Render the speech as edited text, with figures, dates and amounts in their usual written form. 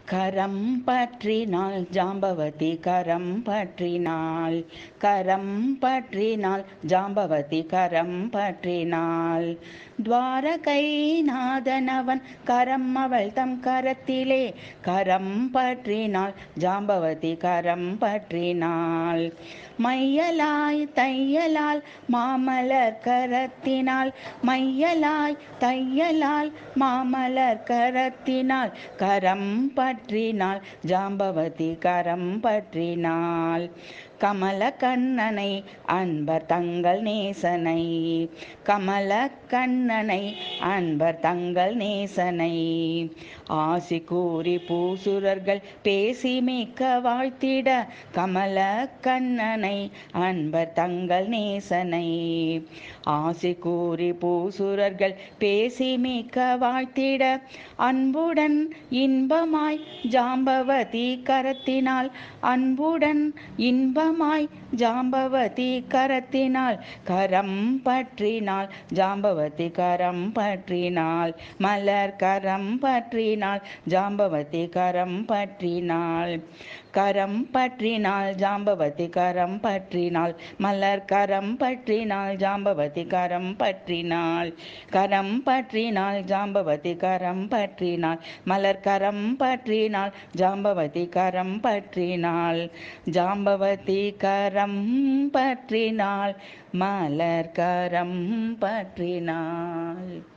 கரம் பற்றினாள் ஜாம்பவதி கரம் பற்றினாள், கரம் பற்றினாள் ஜாம்பவதி கரம் பற்றினாள். துவாரகை நாதனவன் கரம் அவள் தம் கரத்திலே, கரம் பற்றினாள் ஜாம்பவதி கரம் பற்றினாள். மையலாய் தையலால் மாமலர் கரத்தினாள், மையலாய் தையலால் மாமலர் கரத்தினாள். கரம் பற்றினாள் ஜாம்பவதி கரம் பற்றினாள். கமல கண்ணனை அன்பர் தங்கள் நேசனை, கமல கண்ணனை அன்பர் தங்கள் நேசனை. ஆசி கூறி பூசுரர்கள் பேசி மிக்க வாழ்த்திட, கமல கண்ணனை அன்பர் தங்கள் நேசனை. ஆசி கூறி பூசுரர்கள் பேசி மிக்க வாழ்த்திட, அன்புடன் இன்பமாய் ஜாம்பவதி கரத்தினாள், அன்புடன் இன்பமாய் ஜாம்பவதி கரத்தினாள். கரம் பற்றினாள் ஜாம்பவதி கரம் பற்றினாள், மலர் கரம் பற்றினாள் ஜாம்பவதி கரம் பற்றினாள். கரம் பற்றினாள் ஜாம்பவதி கரம் பற்றினாள், மலர் கரம் பற்றினாள் ஜாம்பவதி கரம் பற்றினாள். கரம் பற்றினாள் ஜாம்பவதி கரம் பற்றினாள், மலர் கரம் பற்றினாள் ஜாம்பவதி கரம் பற்றினாள். ஜாம்பவதி கரம் பற்றினாள், மலர் கரம் பற்றினாள்.